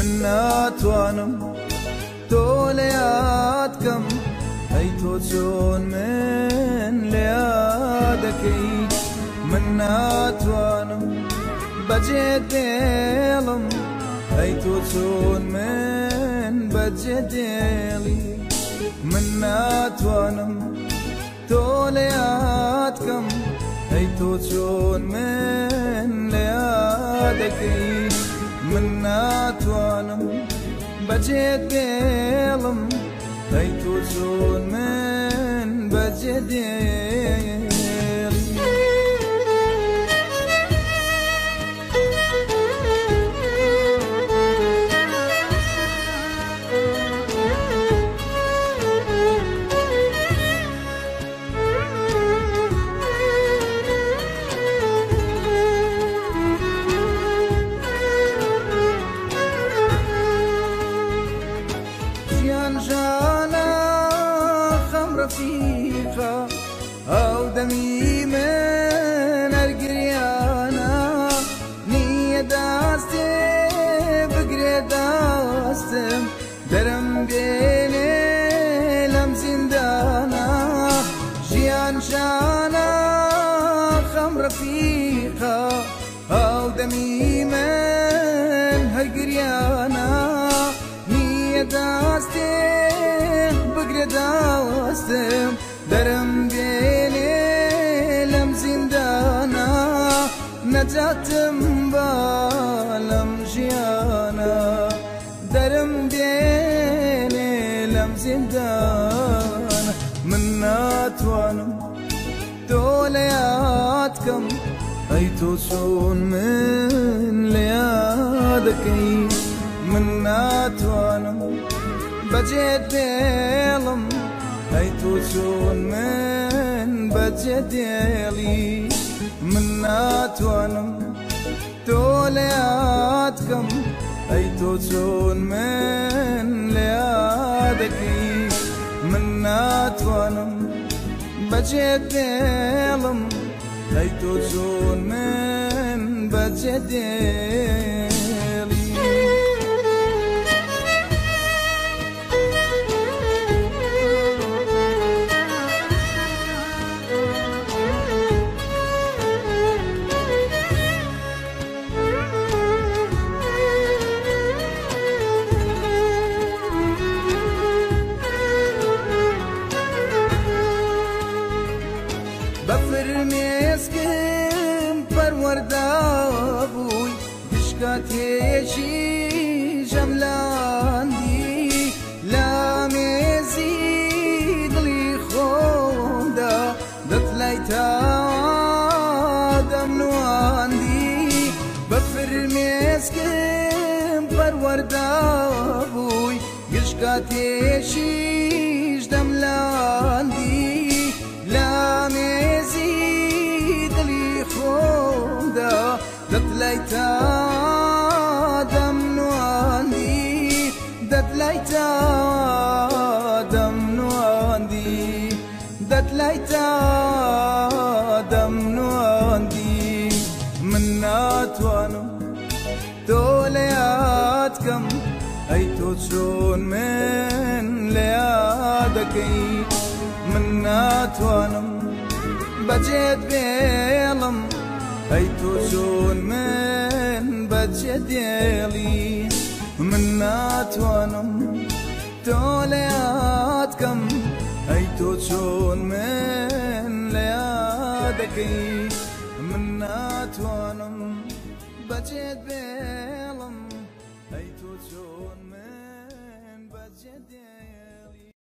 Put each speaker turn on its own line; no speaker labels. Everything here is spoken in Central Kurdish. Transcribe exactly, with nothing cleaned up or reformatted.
من ناتوانم تۆ لە یادکەم ئەی تۆ چۆن من لە یادەکەی من ناتوانم بەجێت دێڵم ئەی تۆ چۆن من بەجێت دێڵی من ناتوانم تۆ لە یادکەم ئەی تۆ چۆن من لە یادەکەی من ناتوانم بەجێت دێڵم ئەی تۆ چۆن من بەجێت دێڵی جانا خم رفيقة أو دمي من القريانة نية داستي بقري داستم درم بيني لم زندانا جيان جانا خم رفيقة أو دمي من هالقريانة داستم بقري داستم درم بيني لم زندانا نجاتم بالم جيانا درم بيني لم زندانا من ناتوانم تۆ لە یادکەم ئەی تۆ چۆن من لە یادەکەی من ناتوانم بەجێت دێڵم ئەی تۆ چۆن من بەجێت دێڵی من ناتوانم تۆ لە یادکەم ئەی تۆ چۆن من لە یادەکەی من ناتوانم بەجێت دێڵم ئەی تۆ چۆن من بەجێت دێڵی بفرمێسکم پەروەردا بووی گشکاتێژی ژەملاندی لا مێزی دڵی خۆمدا دەتلای تاوادەم نواندی بفرمێسکم پەروەردا بووی گشکاتێژی ژەملاندی لا مێزی دڵی خۆمدا دەتلای تاوادەم نواندی دەتلای تاوادەم نواندی دەتلای تاوادەم نواندی من ناتوانم تۆ لە یادکەم ئەی تۆ چۆن من لە یادەکەی من ناتوانم بەجێت بێڵم ئەی تۆ چۆن من بەجێت دێڵی من ناتوانم تۆ لە یادکەم ئەی تۆ چۆن من لە یادەکەی من ناتوانم بەجێت بێڵم